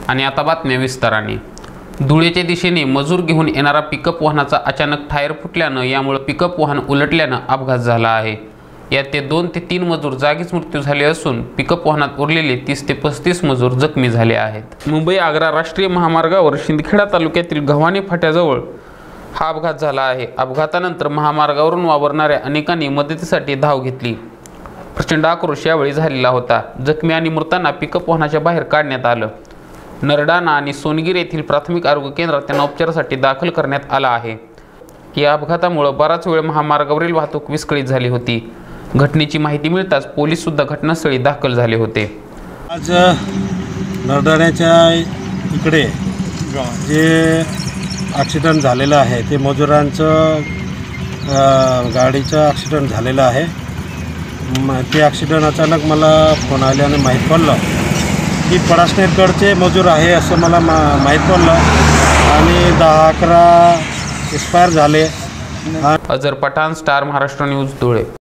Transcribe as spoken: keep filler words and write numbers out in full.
आणि आता बातम्या विस्ताराने। धुळेच्या दिशेने मजूर घेऊन येणारा पिकअप वाहनाचा अचानक टायर फुटल्यानं यामुळे पिकअप वाहन उलटल्यानं अपघात झाला आहे। यात ते दोन ते तीन मजूर जागीच मृत्यू झाले असून पिकअप वाहनात उरलेले तीस ते पस्तीस मजूर जखमी झाले आहेत। मुंबई आग्रा राष्ट्रीय महामार्गावर शिंदखेडा तालुक्यातील गव्हाणे फाट्याजवळ हा अपघात झाला आहे। अपघातानंतर महामार्गावरून वावरणाऱ्या अनेकांनी मदतीसाठी धाव घेतली। प्रचंड आक्रोश यावेळी झालेला होता। जखमी आणि मृतांना पिकअप वाहनाच्या बाहेर काढण्यात आलं। नरडाणा आणि सोनगीर येथील प्राथमिक आरोग्य केंद्रात त्यांना उपचारासाठी दाखल करण्यात आला आहे। या अपघातामुळे बराच वेळ महामार्गावरील वाहतूक विस्कळीत झाली होती। घटनेची माहिती मिळताच पोलीस सुद्धा घटनास्थळी दाखल झाले होते। आज नरडाण्याच्या इकडे जे ॲक्सिडेंट झालेलं आहे ते मजुरांचं गाडीचं ॲक्सिडेंट झालेलं आहे। ते ॲक्सिडेंट अचानक मला फोन आल्याने माहीत पडलं की पडासनेरकडचे मजूर आहे असं मला मा माहीत पडलं आणि दहा अकरा एक्सपायर झाले। Ajar Pathan, Star Maharashtra news, Dhule.